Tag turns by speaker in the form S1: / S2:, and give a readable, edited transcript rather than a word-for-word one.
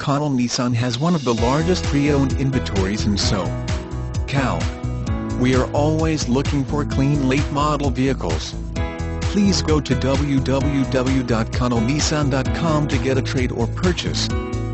S1: Connell Nissan has one of the largest pre-owned inventories in SoCal. We are always looking for clean late-model vehicles. Please go to www.connellnissan.com to get a trade or purchase.